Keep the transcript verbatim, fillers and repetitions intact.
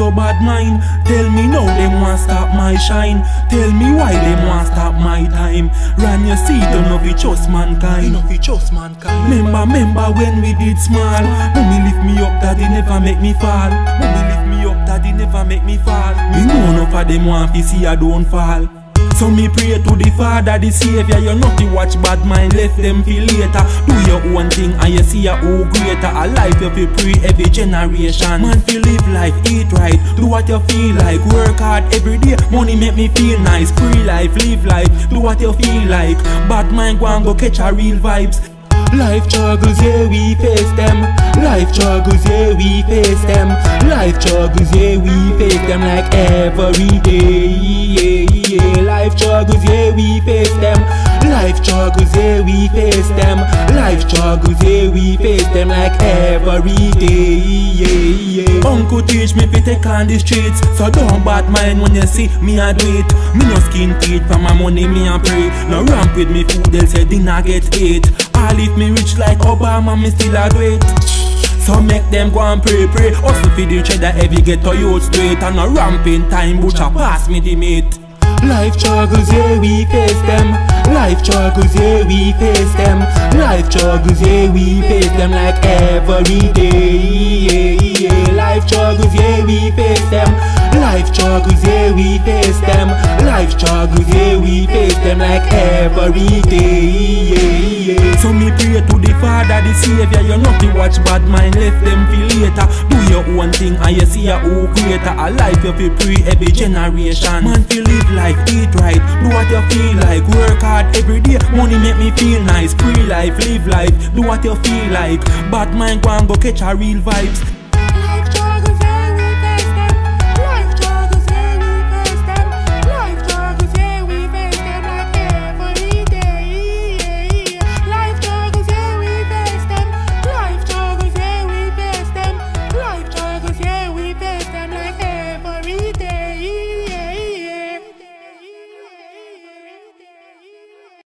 so bad mind. Tell me now them want stop my shine. Tell me why them want stop my time. Ran your seat, don't know if trust mankind. Don't know if trust mankind. Remember, remember when we did small. Mommy lift me up, daddy never make me fall. Mommy lift me up, daddy never make me fall. Me know enough of them want to see I don't fall. So me pray to the Father, the Savior. You not to watch bad mind, left them feel later. Do your own thing and you see a who greater. A life you feel pray every generation. Man feel live life, eat right, do what you feel like. Work hard every day, money make me feel nice. Free life, live life, do what you feel like. Bad mind go and go catch a real vibes. Life struggles, yeah, we face them. Life struggles, yeah, we face them. Life struggles, yeah, we face them like every day. Yeah, yeah. Life struggles, yeah, we face them. Life struggles, yeah, we face them. Life struggles, yeah, we face them like every day. Yeah, yeah. Uncle teach me to take on the streets, so don't bad mind when you see me a do it. Me no skin teeth for my money, me a pray. No ramp with me food, they'll say dinner get ate. All if me rich like Obama, me still a do it. So make them go and pray, pray. Hustle for the cheddar, every get to youth straight. And a ramping time, butcher pass me the meat. Life struggles, yeah, we face them. Life struggles, yeah, we face them. Life struggles, yeah, we face them like every day. Yeah, yeah. Life struggles, yeah, we face them. Life struggles, yeah, we face them. Life struggles, yeah, we face them like every day. Yeah, yeah. So me pray to the Father, the Savior. You not to watch bad mind, left them feel later. Do your own thing and you see a who greater. A life you feel pray every generation. Man feel live life, eat right, do what you feel like. Work hard every day, money make me feel nice. Free life, live life, do what you feel like. Bad mind go and go catch a real vibes.